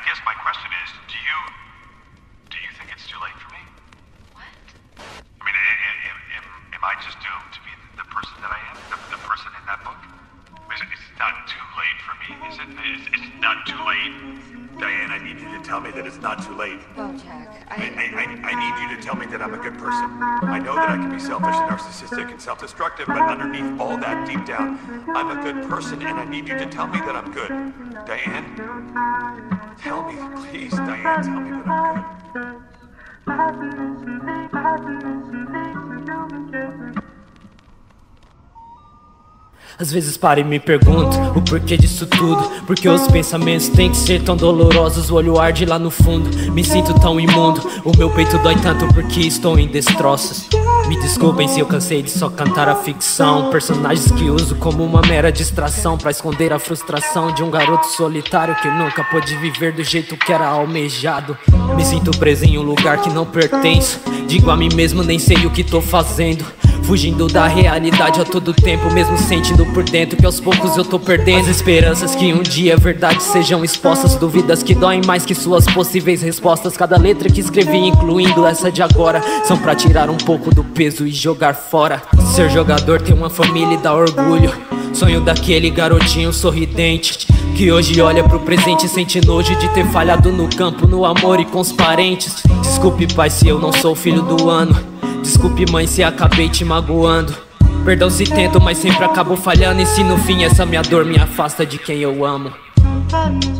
guess my question is, do you think it's too late for me? What? I mean, am I just doomed to be the person that I am? The person in that book? It's not too late for me, is it? It's not too late. Diane, I need you to tell me that it's not too late. Bojack, I need you to tell me that I'm a good person. I know that I can be selfish and narcissistic and self-destructive, but underneath all that, deep down, I'm a good person, and I need you to tell me that I'm good. Diane? Tell me, please, Diane, tell me that I'm good. Às vezes paro e me pergunto o porquê disso tudo. Porque os pensamentos têm que ser tão dolorosos. O olho arde lá no fundo, me sinto tão imundo. O meu peito dói tanto porque estou em destroços. Me desculpem se eu cansei de só cantar a ficção. Personagens que uso como uma mera distração pra esconder a frustração de um garoto solitário que nunca pôde viver do jeito que era almejado. Me sinto preso em um lugar que não pertenço. Digo a mim mesmo, nem sei o que tô fazendo. Fugindo da realidade a todo tempo, mesmo sentindo por dentro que aos poucos eu tô perdendo as esperanças que um dia a verdade sejam expostas. Dúvidas que doem mais que suas possíveis respostas. Cada letra que escrevi, incluindo essa de agora, são pra tirar um pouco do peso e jogar fora. Ser jogador, ter uma família e dar orgulho. Sonho daquele garotinho sorridente que hoje olha pro presente e sente nojo de ter falhado no campo, no amor e com os parentes. Desculpe, pai, se eu não sou o filho do ano. Desculpe, mãe, se acabei te magoando. Perdão se tento, mas sempre acabo falhando. E se no fim essa minha dor me afasta de quem eu amo?